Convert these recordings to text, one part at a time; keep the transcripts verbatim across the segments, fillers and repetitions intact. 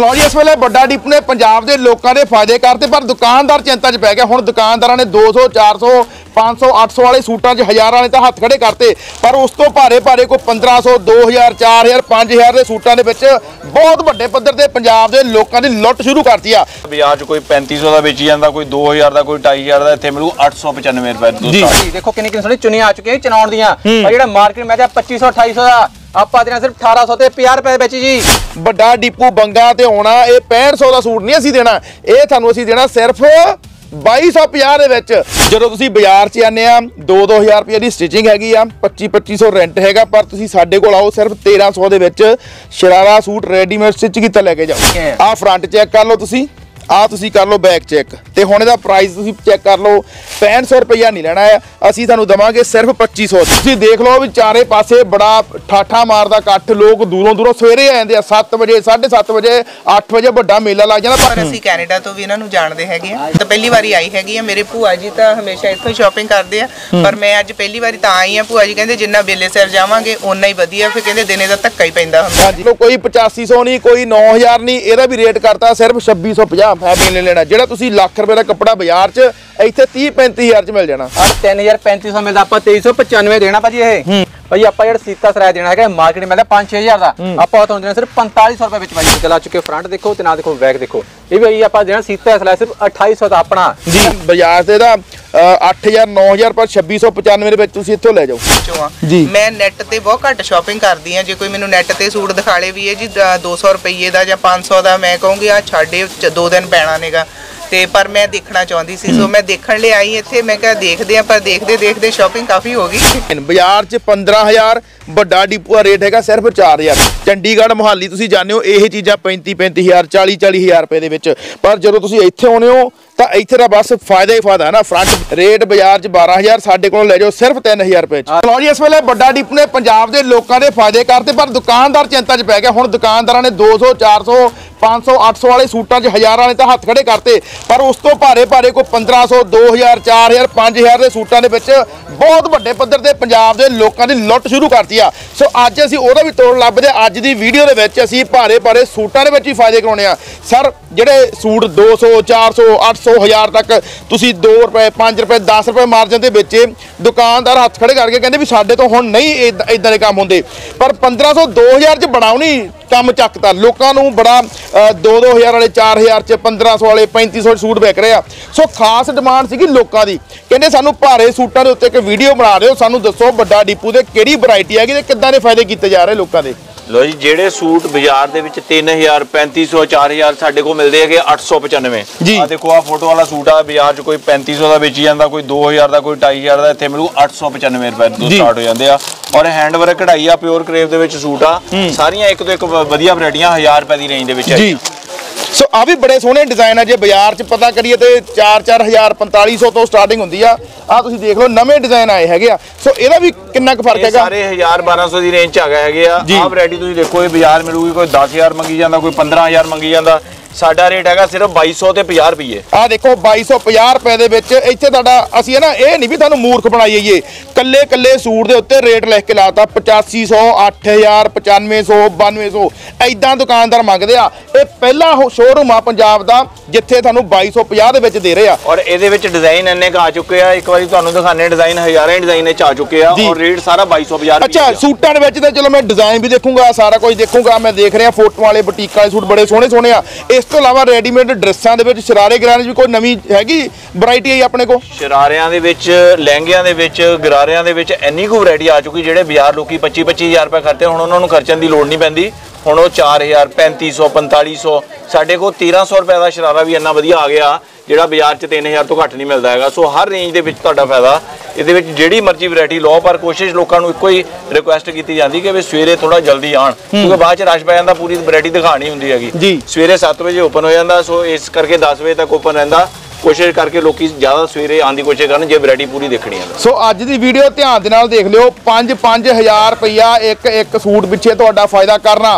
ਲਓ ਜੀ, ਇਸ ਵੇਲੇ ਵੱਡਾ ਡਿਪ ਨੇ ਪੰਜਾਬ ਦੇ ਲੋਕਾਂ ਦੇ ਫਾਇਦੇ ਕਰਤੇ, ਪਰ ਦੁਕਾਨਦਾਰ ਚਿੰਤਾ 'ਚ ਪੈ ਗਿਆ। ਹੁਣ ਦੁਕਾਨਦਾਰਾਂ ਨੇ ਦੋ ਸੌ ਚਾਰ ਸੌ पाँच सौ आठ सौ वाले सूटा च हज़ार वाले तो हथ खड़े करते, पर उस तो भारे भारे कोई पंद्रह सौ दो हज़ार चार हज़ार पाँच हज़ार के सूटा के बहुत बड़े पद्धर से पंजाब के लोगों की लुट शुरू करती है। बाजार च कोई पैंती सौ का बेची जाता, कोई दो हज़ार का, कोई ढाई हज़ार का, इतने मिलू अठ सौ पचानवे रुपए। जी देखो कितनी कितनी चुनिया आ चुकी है चुनाव दियां, जो मार्केट में पच्चीस सौ अठाई सौ का ਆਪਾਂ ਦੇਣਾ सिर्फ अठारह सौ ਤੇ ਪੰਜਾਹ ਰੁਪਏ ਵਿੱਚ ਜੀ। ਵੱਡਾ ਡਿਪੂ ਬੰਗਾ ਤੇ ਆਉਣਾ ਇਹ पैंठ सौ ਦਾ ਸੂਟ ਨਹੀਂ ਅਸੀਂ ਦੇਣਾ, ਇਹ ਤੁਹਾਨੂੰ ਅਸੀਂ ਦੇਣਾ ਸਿਰਫ बाई सौ पचास ਦੇ ਵਿੱਚ। ਜਦੋਂ ਤੁਸੀਂ ਬਾਜ਼ਾਰ 'ਚ ਆਨੇ ਆ दो दो हज़ार ਰੁਪਏ ਦੀ ਸਟਿਚਿੰਗ ਹੈਗੀ ਆ, पच्चीस पच्चीस सौ ਰੈਂਟ ਹੈਗਾ, ਪਰ ਤੁਸੀਂ ਸਾਡੇ ਕੋਲ ਆਓ ਸਿਰਫ तेरह सौ ਦੇ ਵਿੱਚ ਸ਼ਰਾਰਾ ਸੂਟ ਰੈਡੀਮੇਡ ਸਟਿਚ ਕੀਤਾ ਲੈ ਕੇ ਜਾਓ। ਆਹ ਫਰੰਟ ਚੈੱਕ ਕਰ ਲਓ ਤੁਸੀਂ, ਆ ਤੁਸੀਂ ਕਰ ਲਓ बैक चेक, ਤੇ ਹੁਣ ਇਹਦਾ ਪ੍ਰਾਈਸ ਤੁਸੀਂ ਚੈੱਕ ਕਰ ਲਓ। पैंठ सौ ਰੁਪਇਆ ਨਹੀਂ ਲੈਣਾ ਹੈ, ਅਸੀਂ ਤੁਹਾਨੂੰ ਦਵਾਂਗੇ ਸਿਰਫ पच्चीस सौ। ਤੁਸੀਂ ਦੇਖ ਲਓ ਵੀ ਚਾਰੇ ਪਾਸੇ ਬੜਾ ਠਾਠਾ ਮਾਰਦਾ ਇਕੱਠ, ਲੋਕ ਦੂਰੋਂ ਦੂਰੋਂ ਸਵੇਰੇ ਆ ਜਾਂਦੇ ਆ, ਸੱਤ ਵਜੇ ਸਾਢੇ ਸੱਤ ਵਜੇ ਅੱਠ ਵਜੇ ਵੱਡਾ ਮੇਲਾ ਲੱਗ ਜਾਂਦਾ। ਪਰ ਅਸੀਂ ਕੈਨੇਡਾ ਤੋਂ ਵੀ ਇਹਨਾਂ ਨੂੰ ਜਾਣਦੇ ਹੈਗੇ ਆ, ਤਾਂ ਪਹਿਲੀ ਵਾਰੀ ਆਈ ਹੈਗੀ ਆ। ਮੇਰੇ ਭੂਆ ਜੀ ਤਾਂ ਹਮੇਸ਼ਾ ਇੱਥੋਂ ਸ਼ਾਪਿੰਗ ਕਰਦੇ ਆ, ਪਰ ਮੈਂ ਅੱਜ ਪਹਿਲੀ ਵਾਰੀ ਤਾਂ ਆਈ ਆ। ਭੂਆ ਜੀ ਕਹਿੰਦੇ ਜਿੰਨਾ ਬੇਲੇ ਸਿਰ ਜਾਵਾਂਗੇ ਓਨਾ ਹੀ ਵਧੀਆ, ਫਿਰ ਕਹਿੰਦੇ ਦਿਨੇ ਦਾ ਧੱਕਾ ਹੀ ਪੈਂਦਾ ਹੁੰਦਾ। ਹਾਂਜੀ, ਕੋਈ पचासी सौ नहीं, कोई नौ हज़ार नहीं, ਇਹਦਾ ਵੀ ਰੇਟ ਕਰਤਾ ਸਿਰਫ छब्बीस सौ पचास है मेले लेना। ਜਿਹੜਾ ਤੁਸੀਂ ਲੱਖ ਰੁਪਏ ਦਾ ਕੱਪੜਾ ਬਾਜ਼ਾਰ 'ਚ ਇੱਥੇ तीस पैंतीस हज़ार 'ਚ ਮਿਲ ਜਾਣਾ। और तीन हज़ार पैंतीस सौ मिलता, ਆਪਾਂ तेईस सौ पचानवे देना भाजी। ये भाई ਆਪਾਂ ਜਿਹੜਾ ਸੀਤਾ ਸਰਾय ਦੇਣਾ ਹੈਗਾ ਮਾਰਕੀਟ ਮਿਲਦਾ पाँच छह हज़ार ਦਾ, ਆਪਾਂ ਤੁਹਾਨੂੰ ਦੇਣਾ ਸਿਰਫ पैंतालीस सौ ਰੁਪਏ ਵਿੱਚ ਭਾਜੀ। ਚਲਾ ਚੁੱਕੇ ਫਰੰਟ ਦੇਖੋ ਤੇ ਨਾ ਦੇਖੋ ਬੈਕ ਦੇਖੋ, ਇਹ ਵੀ ਭਾਈ ਆਪਾਂ ਦੇਣਾ ਸੀਤਾ ਸਰਾय ਸਿਰਫ अट्ठाईस सौ ਦਾ ਆਪਣਾ ਜੀ। ਬਾਜ਼ਾਰ ਤੇ ਦਾ ਅੱਠ ਹਜ਼ਾਰ नौ हज़ार ਪਰ छब्बीस सौ पचानवे ਦੇ ਵਿੱਚ ਤੁਸੀਂ ਇੱਥੋਂ ਲੈ ਜਾਓ ਜੀ। ਮੈਂ ਨੈਟ ਤੇ ਬਹੁਤ ਘੱਟ ਸ਼ਾਪਿੰਗ ਕਰਦੀ ਆ, ਜੇ ਕੋਈ ਮੈਨੂੰ ਨੈਟ ਤੇ ਸੂਟ ਦਿਖਾਲੇ ਵੀ ਹੈ ਜੀ दो सौ ਰੁਪਏ ਦਾ ਜਾਂ पाँच सौ ਦਾ, ਮੈਂ ਕਹੂੰਗੀ ਆ ਛਾੜੇ ਦੋ ਦਿਨ ਪੈਣਾ ਨੇਗਾ ਤੇ, ਪਰ ਮੈਂ ਦੇਖਣਾ ਚਾਹੁੰਦੀ ਸੀ, ਸੋ ਮੈਂ ਦੇਖਣ ਲਈ ਆਈ ਇੱਥੇ। ਮੈਂ ਕਿਹਾ ਦੇਖਦੇ ਆ, ਪਰ ਦੇਖਦੇ ਦੇਖਦੇ ਸ਼ਾਪਿੰਗ ਕਾਫੀ ਹੋ ਗਈ। ਬਾਜ਼ਾਰ 'ਚ पंद्रह हज़ार, ਵੱਡਾ ਡਿਪੂ ਦਾ ਰੇਟ ਹੈਗਾ ਸਿਰਫ चार हज़ार। ਚੰਡੀਗੜ੍ਹ ਮੁਹਾਲੀ ਤੁਸੀਂ ਜਾਂਦੇ ਹੋ ਇਹ ਚੀਜ਼ਾਂ पैंतीस पैंतीस हज़ार चालीस चालीस हज़ार ਰੁਪਏ ਦੇ ਵਿੱਚ, ਪਰ ਜਦੋਂ ਤੁਸੀਂ ਇੱਥੇ ਆਉਨੇ ਹੋ ਤਾਂ ਇੱਥੇ ਦਾ ਬਸ ਫਾਇਦਾ ਹੀ ਫਾਇਦਾ ਹੈ ਨਾ। ਫਰੰਟ ਰੇਟ ਬਾਜ਼ਾਰ 'ਚ बारह हज़ार, ਸਾਡੇ ਕੋਲ ਲੈ ਜਾਓ ਸਿਰਫ तीन हज़ार ਰੁਪਏ 'ਚ। ਲਓ ਜੀ, ਇਸ ਵੇਲੇ ਵੱਡਾ ਡਿਪੂ ਨੇ ਪੰਜਾਬ ਦੇ ਲੋਕਾਂ ਦੇ ਫਾਇਦੇ ਕਰਤੇ, ਪਰ ਦੁਕਾਨਦਾਰ ਚਿੰਤਾ 'ਚ ਪੈ ਗਿਆ। ਹੁਣ ਦੁਕਾਨਦਾਰਾਂ ਨੇ दो सौ चार सौ पाँच सौ आठ सौ वाले सूटा च हज़ार वाले तो हथ खड़े करते, पर उस तो भारे भारे कोई पंद्रह सौ दो हज़ार चार हज़ार पाँच हज़ार के सूटा के बहुत बड़े पद्धर से पंजाब के लोगों की लुट शुरू करती है। सो अज असीं ओहदा भी तोड़ लभदे अज दी वीडियो दे विच असीं भारे भारे सूटा दे विच ही फायदे कराउने आ। सर जिहड़े सूट दो सौ चार सौ आठ सौ हज़ार तक तुसीं दो रुपए पाँच रुपए दस रुपए मार्जिन दे बेचे, दुकानदार हथ खड़े करके कहंदे भी साडे तो हुण नहीं इदां दे काम हुंदे, पर पंद्रह सौ दो हज़ार च बनाउणी काम चकता लोगों को बड़ा दो दो हज़ार वाले चार हज़ार च पंद्रह सौ वाले पैंतीस सौ सूट विक रहे हैं। सो खास डिमांड सी लोगों की, कहते सानू भारे सूटों के उत्ते एक वीडियो बना रहे हो, सानू दसो बड़ा डिपू के किहड़ी वैरायटी हैगी ते किद्दां दे फायदे कीते जा रहे लोगों के। लो जी, जेडे सूट बाजार दे विच तीन हज़ार पैंतीस सौ चार हज़ार साडे को मिलते हैं अठ सौ पचानवे जी। आ देखो आ फोटो वाला सूट आ बाजार च कोई पैंतीस सौ का बेची जाता, कोई दो हज़ार का, कोई ढाई हज़ार का, इतने मिलू अठ सौ पचानवे रुपए तो स्टार्ट हो जाते हैं। और हैंड वर्क कढ़ाई आ प्योर क्रेप दे विच सूट आ, सारियां एक तो एक वधिया वैरायटियां हज़ार रुपए की रेंज दे विच है। सो आ भी बड़े सोहने डिजाइन है, जो बाजार च पता करिए तो चार चार हज़ार पैंतालीस सौ तो स्टार्टिंग होंदी आ। आ तुसीं देख लो नवे डिजाइन आए हैगे आ। सो इहदा भी कितना क फर्क हैगा, सारे हज़ार बारह सौ की रेंज च आ गए हैगे आ। आ वैरायटी तुसीं देखो बाजार मिलूगी कोई दस हज़ार मंगी जाता, कोई पंद्रह हज़ार मंगी जाता, साडा रेट हैगा सिर्फ बाईस सौ ते पचास रुपए। आ देखो बाईस सौ पचास रुपए दे विच इत्थे तुहाडा असीं ना ये नहीं भी तुहानूं मूर्ख बनाई जाइए, कल्ले कल्ले सूट दे उत्ते रेट लिख के लाता पचासी सौ अठ हज़ार पचानवे सौ बानवे सौ इदां दुकानदार मंगदे आ। ये पहला शोरूम आ पंजाब दा जिथे तुहानूं बाईस सौ पचास दे विच दे रहे आ। और इहदे विच डिजाइन इन्ने क आ चुके आ, एक बारी तुहानूं दिखाने डिजाइन हज़ारां डिजाइन च आ चुके आ और रेट सारा बाईस सौ पचास। अच्छा सूटां दे विच ते चलो मैं डिजाइन भी देखूंगा, सारा कुछ देखूंगा, मैं देख रहा फोटो वाले बुटीक वाले सूट बड़े सोहणे सोहणे आ। इस तो इलावा रेडीमेड ड्रेसां दे विच शरारे गरारे भी कोई नवीं हैगी वैरायटी है अपने को? शरारियां दे विच लहंगियां दे विच गरारियां दे विच इन्नी को वैरायटी आ चुकी, जेडे बाजार लोकी पच्चीस पच्चीस हज़ार रुपए खर्चे हुण उन्हां नूं खर्चण दी लोड़ नहीं पैंदी। हुण वो चार हज़ार पैंतीस सौ पैंतालीस सौ साढ़े को तेरह सौ रुपए का शरारा भी इन्ना वधिया आ गया जिहड़ा बाजार च तीन हज़ार तो घट नहीं मिलता है। सो हर रेंज दे विच तुहाडा फायदा, इहदे विच जिहड़ी मर्जी वैरायटी लो, पर कोशिश लोकां नूं इक्को ही रिक्वेस्ट की जाती कि भी सवेरे थोड़ा जल्दी आण, क्योंकि बाद च रश पै जांदा, पूरी वैरायटी दिखानी हुंदी हैगी। सवेरे सत्त बजे ओपन हो जाता, सो इस करके दस बजे तक ओपन रहिंदा। कोशिश करके लोग ज्यादा सवेरे आने की कोशिश करन जे वैरायटी पूरी देखनी है। सो अज की वीडियो ध्यान दे नाल देख लियो, पांच पांच हज़ार रुपया एक एक सूट पिछे तुहाडा फायदा करना।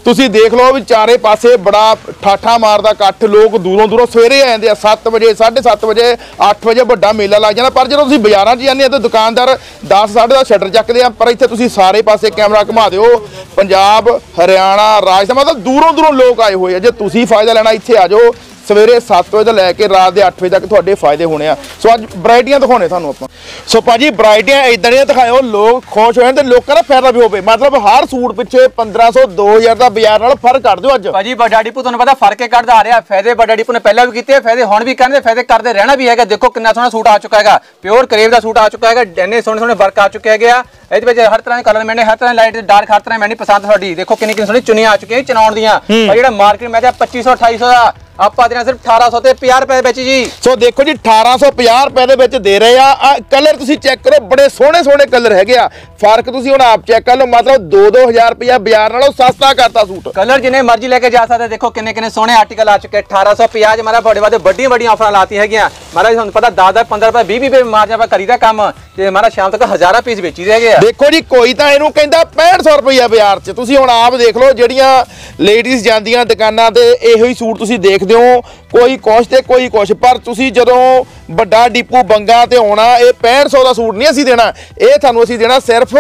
ਤੁਸੀਂ ਦੇਖ ਲਓ ਵੀ ਚਾਰੇ ਪਾਸੇ ਬੜਾ ਠਾਠਾ ਮਾਰਦਾ ਇਕੱਠ, ਲੋਕ ਦੂਰੋਂ ਦੂਰੋਂ ਸਵੇਰੇ ਆ ਜਾਂਦੇ ਆ, ਸੱਤ ਵਜੇ ਸਾਢੇ ਸੱਤ ਵਜੇ ਅੱਠ ਵਜੇ ਵੱਡਾ ਮੇਲਾ ਲੱਗ ਜਾਂਦਾ। ਪਰ ਜਦੋਂ ਤੁਸੀਂ ਬਾਜ਼ਾਰਾਂ 'ਚ ਜਾਂਦੇ ਆ ਤਾਂ ਦੁਕਾਨਦਾਰ ਦਸ ਸਾਢੇ ਦਸ ਸ਼ਟਰ ਚੱਕਦੇ ਆ, ਪਰ ਇੱਥੇ ਤੁਸੀਂ ਸਾਰੇ ਪਾਸੇ ਕੈਮਰਾ ਘੁਮਾ ਦਿਓ, ਪੰਜਾਬ ਹਰਿਆਣਾ ਰਾਜਸਥਾਨ ਮਤਲਬ ਦੂਰੋਂ ਦੂਰੋਂ ਲੋਕ ਆਏ ਹੋਏ ਆ। ਜੇ ਤੁਸੀਂ ਫਾਇਦਾ ਲੈਣਾ ਇੱਥੇ ਆ ਜਾਓ, ਸਵੇਰੇ ਸੱਤ ਵਜੇ ਤੋਂ ਲੈ ਕੇ ਰਾਤ ਦੇ ਅੱਠ ਵਜੇ ਤੱਕ ਤੁਹਾਡੇ ਫਾਇਦੇ ਹੋਣੇ ਆ। ਸੋ ਅੱਜ ਵੈਰਾਈਟੀਆਂ ਦਿਖਾਉਣੇ ਤੁਹਾਨੂੰ ਆਪਾਂ। ਸੋ ਭਾਜੀ ਵੈਰਾਈਟੀਆਂ ਇਦਾਂ ਦੀਆਂ ਦਿਖਾਇਓ ਲੋਕ ਖੁਸ਼ ਹੋ ਜਾਣ ਤੇ ਲੋਕਾਂ ਦਾ ਫਾਇਦਾ ਵੀ ਹੋਵੇ। ਮਤਲਬ ਹਰ ਸੂਟ ਪਿੱਛੇ ਪੰਦਰਾਂ ਸੌ ਦੋ ਹਜ਼ਾਰ ਦਾ ਬਾਜ਼ਾਰ ਨਾਲ ਫਰਕ ਕੱਢ ਦਿਓ ਅੱਜ। ਭਾਜੀ ਵੱਡਾ ਡੀਪੂ ਤੁਹਾਨੂੰ ਪਤਾ ਫਰਕ ਹੀ ਕੱਢਦਾ ਆ ਰਿਹਾ। ਫਾਇਦੇ ਵੱਡਾ ਡੀਪੂ ਨੇ ਪਹਿਲਾਂ ਵੀ ਕੀਤੇ, ਫਾਇਦੇ ਹੁਣ ਵੀ ਕਰਨਗੇ, ਫਾਇਦੇ ਕਰਦੇ ਰਹਿਣਾ ਵੀ ਹੈਗਾ। ਦੇਖੋ ਕਿੰਨਾ ਸੋਹਣਾ ਸੂਟ ਆ ਚੁੱਕਾ ਹੈਗਾ, ਪਿਓਰ ਕਰੇਵ ਦਾ ਸੂਟ ਆ ਚੁੱਕਾ ਹੈਗਾ, ਇੰਨੇ ਸੋਹਣੇ ਸੋਹਣੇ ਵਰਕ ਆ ਚੁੱਕੇ ਹੈਗੇ ਆ। ਇਹਦੇ ਵਿੱਚ ਹਰ ਤਰ੍ਹਾਂ ਦੇ ਕਲਰ ਮੈਨੇ, ਹਰ ਤਰ੍ਹਾਂ ਲਾਈਟ ਡਾਰਕ, ਹਰ ਤਰ੍ਹਾਂ ਮੈਨੇ ਪਸੰਦ ਤੁਹਾਡੀ। ਦੇਖੋ ਕਿੰਨੀ ਕਿੰਨੀ ਸੋਹਣੀ ਚੁੰਨੀਆਂ ਆ ਚੁੱਕੀਆਂ ਚਨਾਉਣ ਦੀਆਂ। ਜਿਹੜਾ ਮਾਰਕੀਟ ਮੈਂ ਪੱਚੀ ਸੌ ਅਠਾਈ ਸੌ ਦਾ ਆਪਾਂ ਦੇਣਾ ਸਿਰਫ ਅਠਾਰਾਂ ਸੌ ਤੇ ਪੰਜਾਹ ਰੁਪਏ ਵਿੱਚ ਜੀ। ਸੋ ਦੇਖੋ ਜੀ ਅਠਾਰਾਂ ਸੌ ਪੰਜਾਹ ਰੁਪਏ ਦੇ ਵਿੱਚ ਦੇ ਰਹੇ ਆ। ਕਲਰ ਤੁਸੀਂ ਚੈੱਕ ਕਰੋ, ਬੜੇ ਸੋਹਣੇ ਸੋਹਣੇ ਕਲਰ ਹੈਗੇ ਆ। ਫਰਕ ਤੁਸੀਂ ਹੁਣ ਆਪ ਚੈੱਕ ਕਰ ਲਓ, ਮਤਲਬ ਦੋ ਦੋ ਹਜ਼ਾਰ ਰੁਪਇਆ ਬਾਜ਼ਾਰ ਨਾਲੋਂ ਸਸਤਾ ਕਰਤਾ ਸੂਟ। ਕਲਰ ਜਿੰਨੇ ਮਰਜ਼ੀ ਲੈ ਕੇ ਜਾ ਸਕਦੇ। ਦੇਖੋ ਕਿੰਨੇ ਕਿੰਨੇ ਸੋਹਣੇ ਆਰਟੀਕਲ ਆ ਚੁੱਕੇ। ਅਠਾਰਾਂ ਸੌ ਪੰਜਾਹ ਚ ਮਾਰਾ ਬੜੇ ਵੱਡੇ ਵੱਡੀਆਂ ਵੱਡੀਆਂ ਆਫਰਾਂ ਲਾਤੀ ਹੈਗੀਆਂ। ਮਾਰਾ ਤੁਹਾਨੂੰ ਪਤਾ ਦਸ ਦਸ ਪੰਦਰਾਂ ਰੁਪਏ ਵੀਹ ਵੀਹ ਰੁਪਏ ਮਾਰਜਨ ਆਪਾਂ ਕਰੀਦਾ ਕੰਮ, ਤੇ ਮਾਰਾ ਸ਼ਾਮ ਤੱਕ ਹਜ਼ਾਰਾਂ ਪੀਸ ਵੇਚੀ ਹੈਗੇ ਆ। ਦੇਖੋ ਜੀ ਕੋਈ ਤਾਂ ਇਹਨੂੰ ਕਹਿੰਦਾ ਪੈਂਹਠ ਸੌ ਰੁਪਇਆ ਬਾਜ਼ਾਰ 'ਚ। ਤੁਸੀਂ ਹੁਣ ਆਪ ਦੇਖ ਲਓ, ਜਿਹੜੀਆਂ ਲੇਡੀਜ਼ ਜਾਂਦੀਆਂ ਦੁਕਾਨਾਂ ਤੇ ਇਹੋ ਹੀ ਸੂਟ ਤੁਸੀਂ ਦੇਖਦੇ ਹੋ, ਕੋਈ ਕੁਛ ਤੇ ਕੋਈ ਕੁਛ। ਪਰ ਤੁਸੀਂ ਜਦੋਂ ਵੱਡਾ ਡੀਪੂ ਬੰਗਾ ਤੇ ਆਉਣਾ, ਇਹ ਪੈਂਹਠ ਸੌ ਦਾ ਸੂਟ ਨਹੀਂ ਅਸੀਂ ਦੇਣਾ, ਇਹ ਤੁਹਾਨੂੰ ਅਸੀਂ ਦੇਣਾ ਸਿਰਫ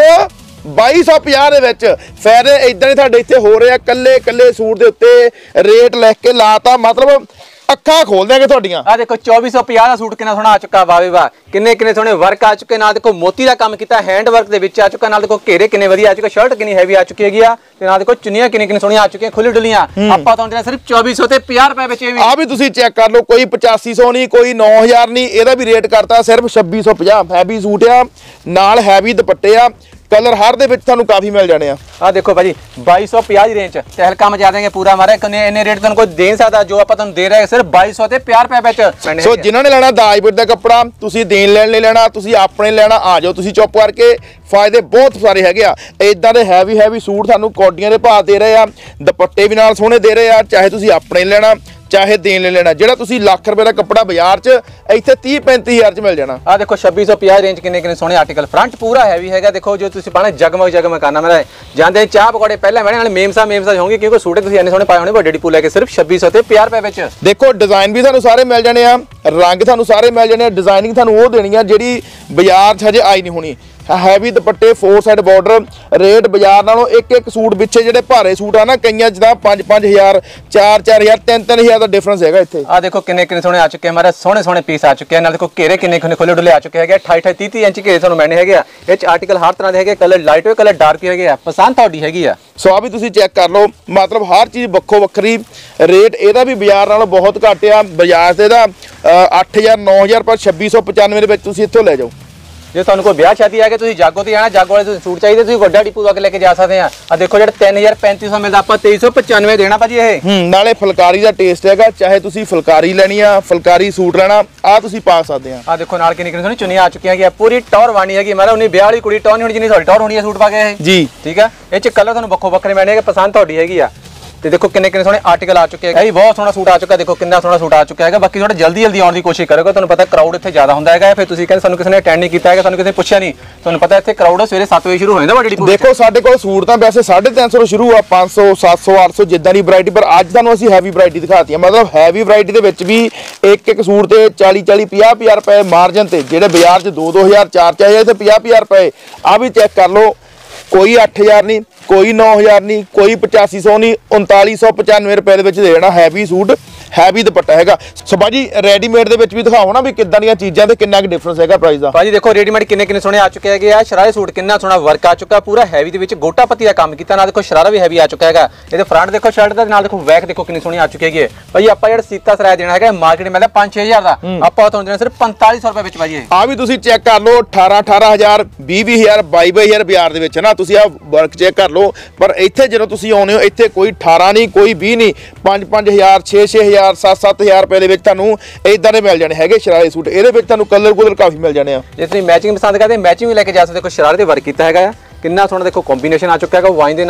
ਬਾਈ ਸੌ ਪੰਜਾਹ ਦੇ ਵਿੱਚ। ਫਾਇਦੇ ਇਦਾਂ ਹੀ ਤੁਹਾਡੇ ਇੱਥੇ ਹੋ ਰਹੇ ਆ। ਕੱਲੇ ਕੱਲੇ ਸੂਟ ਦੇ ਉੱਤੇ ਰੇਟ ਲਿਖ ਕੇ ਲਾਤਾ, ਮਤਲਬ ਅੱਖਾਂ ਖੋਲ ਦੇਣਗੇ ਤੁਹਾਡੀਆਂ। ਆ ਦੇਖੋ ਚੌਵੀ ਸੌ ਪੰਜਾਹ ਦਾ ਸੂਟ ਕਿੰਨਾ ਸੋਹਣਾ ਆ ਚੁੱਕਾ, ਵਾਹ ਵੇ ਵਾਹ। ਕਿੰਨੇ ਕਿੰਨੇ ਸੋਹਣੇ ਵਰਕ ਆ ਚੁੱਕੇ, ਨਾਲ ਦੇਖੋ ਮੋਤੀ ਦਾ ਕੰਮ ਕੀਤਾ, ਹੈਂਡ ਵਰਕ ਦੇ ਵਿੱਚ ਆ ਚੁੱਕਾ। ਨਾਲ ਦੇਖੋ ਘੇਰੇ ਕਿੰਨੇ ਵਧੀਆ ਆ ਚੁੱਕੇ, ਸ਼ਰਟ ਕਿੰਨੀ ਹੈਵੀ ਆ ਚੁੱਕੀ ਹੈਗੀ ਆ, ਤੇ ਨਾਲ ਦੇਖੋ ਚੁੰਨੀਆਂ ਕਿੰਨੀ ਕਿੰਨੀ ਸੋਹਣੀਆਂ ਆ ਚੁੱਕੀਆਂ ਖੁੱਲੀ ਡੁੱਲੀਆਂ। ਆਪਾਂ ਤੁਹਾਨੂੰ ਦੇਣਾ ਸਿਰਫ ਚੌਵੀ ਸੌ ਤੇ ਪੰਜਾਹ ਰੁਪਏ ਵਿੱਚ। ਆ ਵੀ ਤੁਸੀਂ ਚੈੱਕ ਕਰ ਲਓ, ਕੋਈ ਪਚਾਸੀ ਸੌ ਨਹੀਂ, ਕੋਈ ਨੌ ਹਜ਼ਾਰ ਨਹੀਂ, ਇਹਦਾ ਵੀ ਰੇਟ ਕਰਤਾ ਸਿਰਫ ਛੱਬੀ ਸੌ ਪੰਜਾਹ। ਹੈਵੀ ਸੂਟ ਆ, ਨਾਲ ਹੈਵੀ ਦੁਪੱਟੇ ਆ, ਕਲਰ ਹਰ ਦੇ ਵਿੱਚ ਤੁਹਾਨੂੰ ਕਾਫੀ ਮਿਲ ਜਾਣੇ ਆ। ਆ ਦੇਖੋ ਭਾਜੀ ਬਾਈ ਸੌ ਪੰਜਾਹ ਦੀ ਰੇਂਜ ਚ ਤੇ ਹਲਕਾ ਮਚਾ ਦੇਂਗੇ ਪੂਰਾ। ਮਾਰੇ ਕਿੰਨੇ ਇੰਨੇ ਰੇਟ ਤੁਹਾਨੂੰ ਕੋਈ ਦੇ ਸਕਦਾ, ਜੋ ਆਪਾਂ ਤੁਹਾਨੂੰ ਦੇ ਰਹੇ ਸਿਰਫ ਬਾਈ ਸੌ ਤੇ ਪੰਜਾਹ ਰੁਪਏ ਵਿੱਚ। ਸੋ ਜਿਨ੍ਹਾਂ ਨੇ ਲੈਣਾ ਦਾਜਪੁਰ ਦਾ ਕੱਪੜਾ, ਤੁਸੀਂ ਦੇਣ ਲੈਣ ਲਈ ਲੈਣਾ, ਤੁਸੀਂ ਆਪਣੇ ਲੈਣਾ, ਆ ਜਾਓ ਤੁਸੀਂ ਚੁੱਪ ਕਰਕੇ। ਫਾਇਦੇ ਬਹੁਤ ਸਾਰੇ ਹੈਗੇ ਆ। ਇਦਾਂ ਦੇ ਹੈਵੀ ਹੈਵੀ ਸੂਟ ਤੁਹਾਨੂੰ ਕੋਡੀਆਂ ਦੇ ਭਾਅ ਦੇ ਰਹੇ ਆ, ਦੁਪੱਟੇ ਵੀ ਨਾਲ ਸੋਹਣੇ ਦੇ ਰਹੇ ਆ। ਚਾਹੇ ਤੁਸੀਂ ਆਪਣੇ ਲੈਣਾ ਚਾਹੇ ਦੇਣ ਲੈ ਲੈਣਾ, ਜਿਹੜਾ ਤੁਸੀਂ ਲੱਖ ਰੁਪਏ ਦਾ ਕੱਪੜਾ ਬਾਜ਼ਾਰ 'ਚ ਇੱਥੇ ਤੀਹ ਪੈਂਤੀ ਹਜ਼ਾਰ 'ਚ ਮਿਲ ਜਾਣਾ। ਆ ਦੇਖੋ ਛੱਬੀ ਸੌ ਪੰਜਾਹ ਰੇਂਜ ਕਿੰਨੇ ਕਿੰਨੇ ਸੋਹਣੇ ਆਰਟੀਕਲ। ਫਰੰਟ ਪੂਰਾ ਹੈਵੀ ਹੈਗਾ। ਦੇਖੋ ਜੋ ਤੁਸੀਂ ਪਾਣਾ ਜਗਮਗ ਜਗਮਗ ਕਰਨਾ। ਮੇਰਾ ਜਾਂਦੇ ਚਾਹ ਪਕੌੜੇ ਪਹਿਲਾਂ ਮੈਨੇ ਨਾਲ ਮੇਮਸਾ ਮੇਮਸਾ ਹੋਣਗੇ, ਕਿਉਂਕਿ ਸੂਟੇ ਤੁਸੀਂ ਇੰਨੇ ਸੋਹਣੇ ਪਾਏ ਹੋਣੇ ਵੱਡੇ ਡੀਪੂ ਲੈ ਕੇ ਸਿਰਫ ਛੱਬੀ ਸੌ ਤੇ ਪੰਜਾਹ ਰੁਪਏ ਵਿੱਚ। ਦੇਖੋ ਡਿਜ਼ਾਈਨ ਵੀ ਤੁਹਾਨੂੰ ਸਾਰੇ ਮਿਲ ਜਾਣੇ ਆ, ਰੰਗ ਤੁਹਾਨੂੰ ਸਾਰੇ ਮਿਲ ਜਾਣੇ ਆ, ਡਿਜ਼ਾਈਨਿੰਗ ਤੁਹਾਨੂੰ ਉਹ ਦੇਣੀ ਆ ਜਿਹੜੀ ਬਾਜ਼ਾਰ 'ਚ ਹਜੇ ਆਈ ਨਹੀਂ ਹੋਣੀ। ਹੈਵੀ ਦੁਪੱਟੇ, ਫੋਰ ਸਾਈਡ ਬਾਰਡਰ, ਰੇਟ ਬਾਜ਼ਾਰ ਨਾਲੋਂ ਇੱਕ ਇੱਕ ਸੂਟ ਪਿੱਛੇ ਜਿਹੜੇ ਭਾਰੇ ਸੂਟ ਆ ਨਾ, ਕਈਆਂ ਜਿੱਦਾਂ ਪੰਜ ਪੰਜ ਹਜ਼ਾਰ ਚਾਰ ਚਾਰ ਹਜ਼ਾਰ ਤਿੰਨ ਤਿੰਨ ਹਜ਼ਾਰ ਦਾ ਡਿਫਰੈਂਸ ਹੈਗਾ ਇੱਥੇ। ਆ ਦੇਖੋ ਕਿੰਨੇ ਕਿੰਨੇ ਸੋਹਣੇ ਆ ਚੁੱਕੇ, ਮਾਰੇ ਸੋਹਣੇ ਸੋਹਣੇ ਪੀਸ ਆ ਚੁੱਕੇ। ਨਾਲ ਦੇਖੋ ਘੇਰੇ ਕਿੰਨੇ ਕਿੰਨੇ ਖੁੱਲੇ ਡੁੱਲੇ ਆ ਚੁੱਕੇ ਹੈਗੇ। ਅਠਾਈ ਅਠਾਈ ਤੀਹ ਤੀਹ ਇੰਚ ਘੇਰੇ ਤੁਹਾਨੂੰ ਮੈਨੇ ਹੈਗੇ ਆ। ਇਹ ਚ ਆਰਟੀਕਲ ਹਰ ਤਰ੍ਹਾਂ ਦੇ ਹੈਗੇ, ਕਲਰ ਲਾਈਟ ਹੋਏ ਕਲਰ ਡਾਰਕ ਹੈਗੇ ਆ, ਪਸੰਦ ਤੁਹਾਡੀ ਹੈਗੀ ਆ। ਸੋ ਆ ਵੀ ਤੁਸੀਂ ਚੈੱਕ ਕਰ ਲਓ, ਮਤਲਬ ਹਰ ਚੀਜ਼ ਵੱਖੋ ਵੱਖਰੀ। ਰੇਟ ਇਹਦਾ ਵੀ ਬਾਜ਼ਾਰ ਨਾਲੋਂ ਬਹੁਤ ਘੱਟ ਆ। ਬਾਜ਼ਾਰ ਤੇ ਦਾ ਅੱਠ ਹਜ਼ਾਰ ਨੌ ਹਜ਼ਾਰ, ਪਰ ਛੱਬੀ ਸੌ ਪਚਾਨਵੇਂ ਦੇ ਵਿੱਚ ਤੁਸੀਂ ਇੱਥੋਂ ਲੈ ਜਾਓ। ਜੇ ਤੁਹਾਨੂੰ ਕੋਈ ਵਿਆਹ ਸ਼ਾਦੀ ਆ ਕੇ ਤੁਸੀਂ ਜਾਗੋ ਤੇ ਆਣਾ, ਜਾਗੋ ਵਾਲੇ ਤੁਸੀਂ ਸੂਟ ਚਾਹੀਦੇ, ਤੁਸੀਂ ਵੱਡਾ ਡੀਪੂ ਆ ਕੇ ਲੈ ਕੇ ਜਾ ਸਕਦੇ ਆ। ਆ ਦੇਖੋ ਜਿਹੜਾ ਤਿੰਨ ਹਜ਼ਾਰ ਪੈਂਤੀ ਸੌ ਮਿਲਦਾ, ਆਪਾਂ ਤੇਈ ਸੌ ਪਚਾਨਵੇਂ ਦੇਣਾ ਭਾਜੀ ਇਹ। ਹੂੰ ਨਾਲੇ ਫੁਲਕਾਰੀ ਦਾ ਟੇਸਟ ਹੈਗਾ, ਚਾਹੇ ਤੁਸੀਂ ਫੁਲਕਾਰੀ ਲੈਣੀ ਆ, ਫੁਲਕਾਰੀ ਸੂਟ ਲੈਣਾ, ਆ ਤੁਸੀਂ ਪਾ ਸਕਦੇ ਆ। ਆ ਦੇਖੋ ਨਾਲ ਕਿੰਨੀ ਕਿੰਨੀ ਸੋਹਣੀ ਚੁੰਨੀਆਂ ਆ ਚੁੱਕੀਆਂ ਹੈਗੀਆਂ, ਪੂਰੀ ਟੌਰ ਵਾਣੀ ਹੈਗੀ। ਮਾਰਾ ਉਹਨੇ ਵਿਆਹ ਵਾਲੀ ਕੁੜੀ ਟੌਰ ਨਹੀਂ ਹੋਣੀ ਜਿੰਨੀ ਤੁਹਾਡੀ ਟੌਰ ਹੋਣੀ ਹੈ ਸੂਟ ਪਾ ਕੇ ਇਹ ਜੀ। ਠੀਕ ਆ, ਇਹ ਚ ਕਲਰ ਤੁਹਾਨੂੰ ਵੱਖੋ ਵੱਖਰੇ ਮਿਲਣਗੇ, ਪਸੰਦ ਤੁਹਾਡੀ ਹੈਗੀ ਆ। ਤੇ ਦੇਖੋ ਕਿੰਨੇ ਕਿੰਨੇ ਸੋਹਣੇ ਆਰਟੀਕਲ ਆ ਚੁੱਕੇ ਹੈਗੇ। ਇਹ ਬਹੁਤ ਸੋਹਣਾ ਸੂਟ ਆ ਚੁੱਕਾ, ਦੇਖੋ ਕਿੰਨਾ ਸੋਹਣਾ ਸੂਟ ਆ ਚੁੱਕਾ ਹੈਗਾ। ਬਾਕੀ ਥੋੜਾ ਜਲਦੀ ਜਲਦੀ ਆਉਣ ਦੀ ਕੋਸ਼ਿਸ਼ ਕਰੋਗੇ, ਤੁਹਾਨੂੰ ਪਤਾ ਕਰਾਊਡ ਇੱਥੇ ਜ਼ਿਆਦਾ ਹੁੰਦਾ ਹੈਗਾ। ਫਿਰ ਤੁਸੀਂ ਕਹਿੰਦੇ ਸਾਨੂੰ ਕਿਸੇ ਨੇ ਅਟੈਂਡ ਨਹੀਂ ਕੀਤਾ ਹੈਗਾ, ਸਾਨੂੰ ਕਿਸੇ ਨੇ ਪੁੱਛਿਆ ਨਹੀਂ। ਤੁਹਾਨੂੰ ਪਤਾ ਇੱਥੇ ਕਰਾਊਡ ਸਵੇਰੇ ਸੱਤ ਵਜੇ ਸ਼ੁਰੂ ਹੋ ਜਾਂਦਾ ਵੱਡੀ ਡੀਪੂ। ਦੇਖੋ ਸਾਡੇ ਕੋਲ ਸੂਟ ਤਾਂ ਵੈਸੇ ਸਾਢੇ ਤਿੰਨ ਸੌ ਤੋਂ ਸ਼ੁਰੂ ਆ, ਪੰਜ ਸੌ ਸੱਤ ਸੌ ਅੱਠ ਸੌ ਜਿੱਦਾਂ ਦੀ ਵੈਰਾਈਟੀ, ਪਰ ਅੱਜ ਤੁਹਾਨੂੰ ਅਸੀਂ ਹੈਵੀ ਵੈਰਾਈਟੀ ਦਿਖਾਤੀ ਆ। ਮਤਲਬ ਹੈਵੀ ਵੈਰਾਈਟੀ ਦੇ ਵਿੱਚ ਵੀ ਇੱਕ ਇੱਕ ਸੂਟ ਤੇ ਚਾਲੀ ਚਾਲੀ ਪੰਜਾਹ ਪੰਜਾਹ ਰੁਪਏ ਮਾਰਜਨ ਤੇ, ਜਿਹੜੇ ਬਾਜ਼ਾਰ 'ਚ ਦੋ ਦੋ ਹਜ਼ਾਰ ਚਾਰ ਚਾਰ ਹਜ਼ਾਰ ਤੇ ਪੰਜਾਹ ਪੰਜਾਹ ਰੁਪਏ। ਆ ਵੀ ਚੈੱਕ ਕਰ ਲਓ, ਕੋਈ ਅੱਠ ਹਜ਼ਾਰ ਨਹੀਂ, ਕੋਈ ਨੌ ਹਜ਼ਾਰ ਨਹੀਂ, ਕੋਈ ਪਚਾਸੀ ਸੌ ਨਹੀਂ, ਉਨਤਾਲੀ ਸੌ ਪਚਾਨਵੇਂ ਰੁਪਏ ਦੇ ਵਿੱਚ ਦੇ ਦੇਣਾ। ਹੈਵੀ ਸੂਟ, ਹੈਵੀ ਦੁਪੱਟਾ ਹੈਗਾ। ਸੋ ਬਾਜੀ ਰੈਡੀਮੇਡ ਦੇ ਵਿੱਚ ਵੀ ਦਿਖਾਓ ਨਾ ਵੀ ਕਿੱਦਾਂ ਦੀਆਂ ਚੀਜ਼ਾਂ ਤੇ ਕਿੰਨਾ ਕੁ ਡਿਫਰੈਂਸ ਹੈਗਾ ਪ੍ਰਾਈਸ ਦਾ। ਭਾਜੀ ਦੇਖੋ ਰੈਡੀਮੇਡ ਕਿੰਨੇ ਕਿੰਨੇ ਸੋਹਣੇ ਆ ਚੁੱਕੇ ਹੈਗੇ ਆ। ਸ਼ਰਾਰੇ ਸੂਟ ਕਿੰਨਾ ਸੋਹਣਾ ਵਰਕ ਆ ਚੁੱਕਾ, ਪੂਰਾ ਹੈਵੀ ਦੇ ਵਿੱਚ ਗੋਟਾ ਪੱਤੀ ਦਾ ਕੰਮ ਕੀਤਾ। ਨਾਲ ਦੇਖੋ ਸ਼ਰਾਰਾ ਵੀ ਹੈਵੀ ਆ ਚੁੱਕਾ ਹੈਗਾ। ਇਹਦੇ ਫਰੰਟ ਦੇਖੋ ਸ਼ਰਟ ਦਾ, ਨਾਲ ਦੇਖੋ ਬੈਕ ਦੇਖੋ ਕਿੰਨੀ ਸੋਹਣੀ ਆ ਚੁੱਕੀ ਹੈਗੀ। ਭਾਜੀ ਆਪਾਂ ਜਿਹੜਾ ਸੀਤਾ ਸਰਾਇਆ ਦੇਣਾ ਹੈਗਾ ਮਾਰਕੀਟ ਮਿਲਦਾ ਪੰਜ ਛੇ ਹਜ਼ਾਰ ਦਾ, ਆਪਾਂ ਤੁਹਾਨੂੰ ਦੇਣਾ ਸਿਰਫ ਪੰਤਾਲੀ ਸੌ ਰੁਪਏ ਵਿੱਚ ਭਾਜੀ। ਆ ਵੀ ਤੁਸੀਂ ਚੈੱਕ ਕਰ ਲਓ, ਅਠਾਰਾਂ ਅਠਾਰਾਂ ਹਜ਼ਾਰ, ਵੀਹ ਵੀਹ ਹਜ਼ਾਰ, ਬਾਈ ਬਾਈ ਹਜ਼ਾਰ ਬਾਜ਼ਾਰ ਦੇ ਵਿੱਚ ਨਾ। ਤੁਸੀਂ ਆ ਵਰਕ ਚੈੱਕ ਕਰ ਲਓ, ਪਰ ਇੱਥੇ ਜਦੋਂ ਤੁਸੀਂ ਆਉਣੇ ਹੋ ਇੱਥੇ ਕੋਈ ਅਠਾਰਾਂ ਨਹੀਂ, ਕੋਈ ਵੀਹ ਨਹੀਂ, ਪੰਜ ਪੰਜ ਹਜ਼ਾਰ, ਛੇ ਛੇ ਹਜ਼ਾਰ, ਸੱਤ ਸੱਤ ਹਜ਼ਾਰ ਰੁਪਏ ਦੇ ਵਿੱਚ ਤੁਹਾਨੂੰ ਇਦਾਂ ਦੇ ਮਿਲ ਜਾਣੇ ਹੈਗੇ ਸ਼ਰਾਰੇ ਸੂਟ। ਇਹਦੇ ਵਿੱਚ ਤੁਹਾਨੂੰ ਕਲਰ ਕੁਲਰ ਕਾਫੀ ਮਿਲ ਜਾਣੇ ਆ। ਜੇ ਤੁਸੀਂ ਮੈਚਿੰਗ ਪਸੰਦ ਕਰਦੇ ਮੈਚਿੰਗ ਵੀ ਲੈ ਕੇ ਜਾ ਸਕਦੇ। ਦੇਖੋ ਸ਼ਰਾਰੇ ਤੇ ਵਰਕ ਕੀਤਾ ਹੈਗਾ ਆ, ਕਿੰਨਾ ਸੋਹਣਾ ਦੇਖੋ ਕੰਬੀਨੇਸ਼ਨ ਆ ਚੁੱਕਾ ਹੈਗਾ ਵਾਈਨ ਦੇ ਨਾਲ।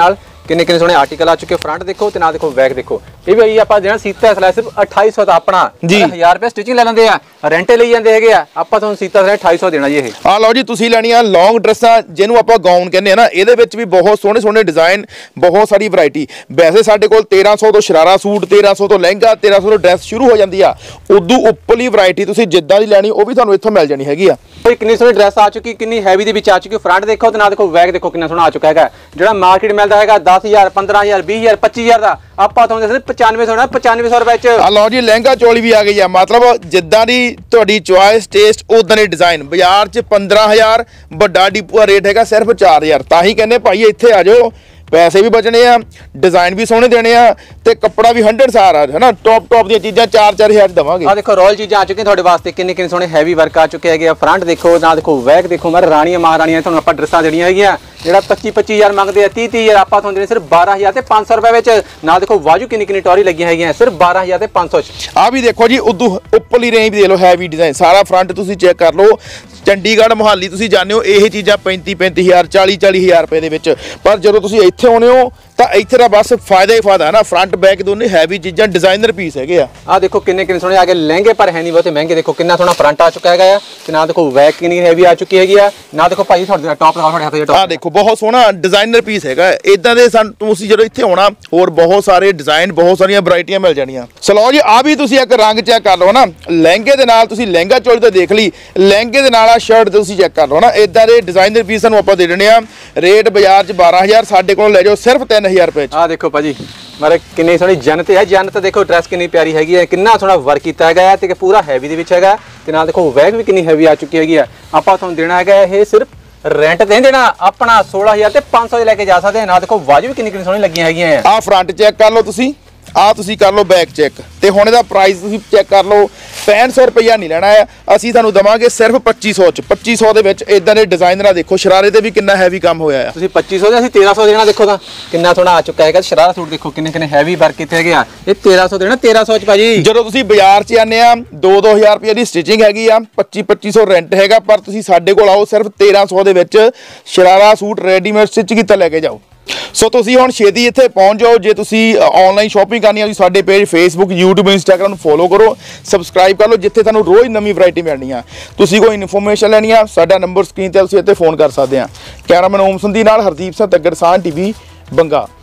ਕਿੰਨੇ ਕਿੰਨੇ ਸੋਹਣੇ ਆਰਟੀਕਲ ਆ ਚੁੱਕੇ ਫਰੰਟ ਦੇਖੋ ਤੇ ਨਾਲ ਦੇਖੋ ਬੈਕ ਦੇਖੋ ਇਹ ਵੀ ਆਈ ਆਪਾਂ ਜਿਹੜਾ ਸੀਤਾ ਸਲਾਈ ਸਿਰਫ ਅਠਾਈ ਸੌ ਦਾ ਆਪਣਾ ਹਜ਼ਾਰ ਰੁਪਏ ਸਟਿਚਿੰਗ ਲੈ ਲੈਂਦੇ ਆ ਰੈਂਟੇ ਲਈ ਜਾਂਦੇ ਹੈਗੇ ਆ ਆਪਾਂ ਤੁਹਾਨੂੰ ਸੀਤਾ ਸਲਾਈ ਅਠਾਈ ਸੌ ਦੇਣਾ ਜੀ ਇਹ ਆ ਲਓ ਜੀ ਤੁਸੀਂ ਲੈਣੀਆਂ ਲੌਂਗ ਡਰੈਸਾਂ ਜਿਹਨੂੰ ਆਪਾਂ ਗਾਊਨ ਕਹਿੰਦੇ ਆ ਨਾ ਇਹਦੇ ਵਿੱਚ ਵੀ ਬਹੁਤ ਸੋਹਣੇ ਸੋਹਣੇ ਡਿਜ਼ਾਈਨ ਬਹੁਤ ਸਾਰੀ ਵੈਰਾਈਟੀ ਵੈਸੇ ਸਾਡੇ ਕੋਲ ਤੇਰਾਂ ਸੌ ਤੋਂ ਸ਼ਰਾਰਾ ਸੂਟ ਤੇਰਾਂ ਸੌ ਤੋਂ ਲਹਿੰਗਾ ਤੇਰਾਂ ਸੌ ਤੋਂ ਡਰੈਸ ਸ਼ੁਰੂ ਹੋ ਜਾਂਦੀ ਆ ਉਦੋਂ ਉੱਪਰਲੀ ਵੈਰਾਈਟੀ ਤੁਸੀਂ ਜਿੱਦਾਂ ਦੀ ਲੈਣੀ ਉਹ ਵੀ ਤੁਹਾਨੂੰ ਇੱਥੋਂ ਮਿਲ ਜਾਣੀ ਹੈਗੀ ਆ ਕਿੰਨੀ ਸੋਹਣੀ ਡਰੈਸ ਆ ਚੁੱਕੀ ਕਿੰਨੀ ਹੈਵੀ ਦੇ ਵਿੱਚ ਆ ਚੁੱਕੀ ਫਰੰਟ ਦੇਖੋ ਤੇ ਨਾਲ ਦੇਖੋ ਬੈਕ ਦੇਖੋ ਕਿੰਨਾ ਸੋਹਣਾ ਆ ਚੁੱਕਾ ਹੈਗਾ ਜਿਹੜਾ ਮਾਰਕੀਟ ਮਿਲਦਾ ਹੈਗਾ ਦਸ ਹਜ਼ਾਰ ਪੰਦਰਾਂ ਹਜ਼ਾਰ ਵੀਹ ਹਜ਼ਾਰ ਪੱਚੀ ਹਜ਼ਾਰ ਦਾ ਆਪਾਂ ਤੁਹਾਨੂੰ ਸਿਰਫ ਪਚਾਨਵੇਂ ਸੌ ਪਚਾਨਵੇਂ ਸੌ ਰੁਪਏ ਚ ਆ ਲਓ ਜੀ ਲਹਿੰਗਾ ਚੋਲੀ ਵੀ ਆ ਗਈ ਆ ਮਤਲਬ ਜਿੱਦਾਂ ਦੀ ਤੁਹਾਡੀ ਚੁਆਇਸ ਟੇਸਟ ਉਦਾਂ ਦੇ ਡਿਜ਼ਾਈਨ ਬਾਜ਼ਾਰ 'ਚ ਪੰਦਰਾਂ ਹਜ਼ਾਰ ਵੱਡਾ ਡਿਪੂ ਰੇਟ ਹੈਗਾ ਸਿਰਫ ਚਾਰ ਹਜ਼ਾਰ ਤਾਂ ਹੀ ਕਹਿੰਦੇ ਭਾਈ ਇੱਥੇ ਆ ਜਾਓ ਪੈਸੇ ਵੀ ਬਚਣੇ ਆ ਡਿਜ਼ਾਈਨ ਵੀ ਸੋਹਣੇ ਦੇਣੇ ਆ ਤੇ ਕੱਪੜਾ ਵੀ ਹੰਡਰਡ ਸਾਰ ਆ ਹੈ ਨਾ ਟੌਪ ਟੌਪ ਦੀਆਂ ਚੀਜ਼ਾਂ ਚਾਰ ਚਾਰ ਹਜ਼ਾਰ ਦਵਾਂਗੇ ਆ ਦੇਖੋ ਰਾਇਲ ਚੀਜ਼ਾਂ ਆ ਚੁੱਕੀਆਂ ਤੁਹਾਡੇ ਵਾਸਤੇ ਕਿੰਨੇ ਕਿੰਨੇ ਸੋਹਣੇ ਹੈਵੀ ਵਰਕ ਆ ਚੁੱਕੇ ਹੈਗੇ ਆ ਫਰੰਟ ਦੇਖੋ ਨਾਲ ਦੇਖੋ ਬੈਕ ਦੇਖੋ ਮਰ ਰਾਣੀਆਂ ਮਹਾਰਾਣੀਆਂ ਤੁਹਾਨੂੰ ਆਪਾਂ ਡਰੈਸਾਂ ਦੇਣੀਆਂ ਹੈਗੀਆਂ ਜਿਹੜਾ ਪੱਚੀ ਪੱਚੀ ਹਜ਼ਾਰ ਮੰਗਦੇ ਆ ਤੀਹ ਤੀਹ ਹਜ਼ਾਰ ਆਪਾਂ ਤੁਹਾਨੂੰ ਦੇਣੇ ਸਿਰਫ ਬਾਰਾਂ ਹਜ਼ਾਰ ਤੇ ਪੰਜ ਸੌ ਰੁਪਏ ਵਿੱਚ ਨਾਲ ਦੇਖੋ ਵਾਜੂ ਕਿੰਨੀ ਕਿੰਨੀ ਟੌਰੀ ਲੱਗੀਆਂ ਹੈਗੀਆਂ ਸਿਰਫ ਬਾਰਾਂ ਹਜ਼ਾਰ ਤੇ ਪੰਜ ਸੌ ਚ ਆ ਵੀ ਦੇਖੋ ਜੀ ਉਦੋਂ ਉੱਪਰਲੀ ਰੇਂਜ ਵੀ ਦੇ ਲਓ ਹੈਵੀ ਡਿਜ਼ਾਈਨ ਸਾਰਾ ਫਰੰਟ ਤੁਸੀਂ ਚੈੱਕ ਕਰ ਲਓ ਚੰਡੀਗੜ੍ਹ ਮੁਹਾਲੀ ਤੁਸੀਂ ਜਾਣਦੇ ਹੋ ਇਹ ਚੀਜ਼ਾਂ ਪੈਂਤੀ ਪੈਂਤੀ ਹਜ਼ਾਰ ਚਾਲੀ ਚਾਲੀ ਹਜ਼ਾਰ ਰੁਪਏ ਦੇ ਵਿੱਚ ਪਰ ਜਦੋਂ ਤੁਸੀਂ ਇੱਥੇ ਆਉਨੇ ਹੋ ਤਾਂ ਇੱਥੇ ਦਾ ਬਸ ਫਾਇਦਾ ਹੀ ਫਾਇਦਾ ਨਾ ਫਰੰਟ ਬੈਕ ਦੋਨੇ ਹੈਵੀ ਚੀਜ਼ਾਂ ਡਿਜ਼ਾਈਨਰ ਪੀਸ ਹੈਗੇ ਆ ਆ ਦੇਖੋ ਕਿੰਨੇ ਕਿੰਨੇ ਸੋਹਣੇ ਆ ਗਏ ਲਹਿੰਗੇ ਪਰ ਹੈ ਨਹੀਂ ਬਹੁਤੇ ਮਹਿੰਗੇ ਦੇਖੋ ਕਿੰਨਾ ਸੋਹਣਾ ਫਰੰਟ ਆ ਚੁੱਕਾ ਹੈਗਾ ਆ ਤੇ ਨਾਲ ਦੇਖੋ ਬੈਕ ਕਿੰਨੀ ਹੈਵੀ ਆ ਚੁੱਕੀ ਹੈਗੀ ਆ ਨਾ ਦੇਖੋ ਭਾਈ ਤੁਹਾਡੇ ਟੌਪ ਲਗਾਓ ਤੁਹਾਡੇ ਹੱਥ ਦੇ ਟੌਪ ਆ ਦੇਖੋ ਬਹੁਤ ਸੋਹਣਾ ਡਿਜ਼ਾਈਨਰ ਪੀਸ ਹੈਗਾ ਇਦਾਂ ਦੇ ਸਾਨੂੰ ਤੁਸੀਂ ਜਦੋਂ ਇੱਥੇ ਆਉਣਾ ਹੋਰ ਬਹੁਤ ਸਾਰੇ ਡਿਜ਼ਾਈਨ ਬਹੁਤ ਸਾਰੀਆਂ ਵੈਰਾਈਟੀਆਂ ਮਿਲ ਜਾਣੀਆਂ ਚਲੋ ਜੀ ਆ ਵੀ ਤੁਸੀਂ ਇੱਕ ਰੰਗ ਚੈੱਕ ਕਰ ਲਓ ਨਾ ਲਹਿੰਗੇ ਦੇ ਨਾਲ ਤੁਸੀਂ ਲਹਿੰਗਾ ਚੋਲੀ ਤਾਂ ਦੇਖ ਲਈ ਲਹਿੰਗੇ ਦੇ ਨਾਲ ਆ ਸ਼ਰਟ ਤੁਸੀਂ ਚੈੱਕ ਕਰ ਲਓ ਨਾ ਇਦਾਂ ਦੇ ਡਿਜ਼ਾਈਨਰ ਪੀਸ ਸਾਨੂੰ ਆਪਾਂ ਦੇ ਦੇਣੇ ਆ ਰੇਟ ਬਾਜ਼ਾਰ 'ਚ ਬਾਰਾਂ ਹਜ਼ਾਰ ਸਾਡੇ ਕੋਲ ਲੈ ਜਾਓ ਸਿਰਫ ਤਿੰਨ ਹਜ਼ਾਰ ਰੁਪਏ 'ਚ ਆ ਦੇਖੋ ਭਾਜੀ ਮਾਰੇ ਕਿੰਨੀ ਸੋਹਣੀ ਜਨਤ ਹੈ ਜਨਤ ਦੇਖੋ ਡਰੈਸ ਕਿੰਨੀ ਪਿਆਰੀ ਹੈਗੀ ਹੈ ਕਿੰਨਾ ਸੋਹਣਾ ਵਰਕ ਕੀਤਾ ਹੈਗਾ ਤੇ ਪੂਰਾ ਹੈਵੀ ਦੇ ਵਿੱਚ ਹੈਗਾ ਤੇ ਨਾਲ ਦੇਖੋ ਬੈਗ ਵੀ ਕਿੰਨੀ ਹੈਵੀ ਆ ਚੁੱਕੀ ਹੈਗੀ ਆ ਆਪਾਂ ਤੁਹਾਨੂੰ ਦੇਣਾ ਹੈਗਾ ਇਹ ਸਿਰਫ ਰੈਂਟ ਤੇ ਦੇਣਾ ਆਪਣਾ ਸੋਲਾਂ ਹਜ਼ਾਰ ਤੇ ਪੰਜ ਸੌ ਦੇ ਲੈ ਕੇ ਜਾ ਸਕਦੇ ਆ ਨਾਲ ਦੇਖੋ ਵਾਜੂ ਵੀ ਕਿੰਨੀ ਕਿੰਨੀ ਸੋਹਣੀ ਲੱਗੀਆਂ ਹੈਗੀਆਂ ਆ ਆ ਫਰੰਟ ਚੈੱਕ ਕਰ ਲਓ ਤੁਸੀਂ ਆ ਤੁਸੀਂ ਕਰ ਲਓ ਬੈਕ ਚੈੱਕ ਤੇ ਹੁਣ ਇਹਦਾ ਪ੍ਰਾਈਸ ਤੁਸੀਂ ਚੈੱਕ ਕਰ ਲਓ ਪੈਂਹਠ ਸੌ ਰੁਪਈਆ ਨਹੀਂ ਲੈਣਾ ਹੈ ਅਸੀਂ ਤੁਹਾਨੂੰ ਦਵਾਂਗੇ ਸਿਰਫ ਪੱਚੀ ਸੌ ਚ ਪੱਚੀ ਸੌ ਦੇ ਵਿੱਚ ਇਦਾਂ ਦੇ ਡਿਜ਼ਾਈਨਰਾਂ ਦੇਖੋ ਸ਼ਰਾਰੇ ਤੇ ਵੀ ਕਿੰਨਾ ਹੈਵੀ ਕੰਮ ਹੋਇਆ ਆ ਤੁਸੀਂ ਪੱਚੀ ਸੌ ਦੇ ਅਸੀਂ ਤੇਰਾਂ ਸੌ ਦੇਣਾ ਦੇਖੋ ਤਾਂ ਕਿੰਨਾ ਸੋਹਣਾ ਆ ਚੁੱਕਾ ਹੈਗਾ ਸ਼ਰਾਰਾ ਸੂਟ ਦੇਖੋ ਕਿੰਨੇ ਕਿੰਨੇ ਹੈਵੀ ਵਰਕ ਕਿੱਥੇ ਹੈਗੇ ਆ ਇਹ ਤੇਰਾਂ ਸੌ ਦੇਣਾ ਤੇਰਾਂ ਸੌ ਚ ਭਾਜੀ ਜਦੋਂ ਤੁਸੀਂ ਬਾਜ਼ਾਰ 'ਚ ਆਨੇ ਆ ਦੋ ਦੋ ਹਜ਼ਾਰ ਰੁਪਏ ਦੀ ਸਟਿਚਿੰਗ ਹੈਗੀ ਆ ਪੱਚੀ ਪੱਚੀ ਸੌ ਰੈਂਟ ਹੈਗਾ ਪਰ ਤੁਸੀਂ ਸਾਡੇ ਕੋਲ ਆਓ ਸਿਰਫ ਤੇਰਾਂ ਸੌ ਦੇ ਵਿੱਚ ਸ਼ਰਾਰਾ ਸੂਟ ਰੈਡੀਮੇਡ ਸਟਿਚ ਕੀਤਾ ਲੈ ਕੇ ਜਾਓ ਸੋ ਤੁਸੀਂ ਹੁਣ ਛੇਤੀ ਇੱਥੇ ਪਹੁੰਚ ਜਾਓ ਜੇ ਤੁਸੀਂ ਆਨਲਾਈਨ ਸ਼ਾਪਿੰਗ ਕਰਨੀ ਆ ਤੁਸੀਂ ਸਾਡੇ ਪੇਜ ਫੇਸਬੁੱਕ YouTube ਇੰਸਟਾਗ੍ਰਾਮ ਨੂੰ ਫੋਲੋ ਕਰੋ ਸਬਸਕ੍ਰਾਈਬ ਕਰ ਲਓ ਜਿੱਥੇ ਤੁਹਾਨੂੰ ਰੋਜ਼ ਨਵੀਂ ਵੈਰਾਈਟੀ ਮਿਲਣੀ ਆ ਤੁਸੀਂ ਕੋਈ ਇਨਫੋਰਮੇਸ਼ਨ ਲੈਣੀ ਆ ਸਾਡਾ ਨੰਬਰ ਸਕਰੀਨ ਤੇ ਤੁਸੀਂ ਇੱਥੇ ਫੋਨ ਕਰ ਸਕਦੇ ਆ ਕੈਮਰਾਮੈਨ ਓਮ ਸੰਧੀ ਨਾਲ ਹਰਦੀਪ ਸਿੰਘ ਤੱਗੜ ਸਾਹ ਟੀਵੀ ਬੰਗਾ।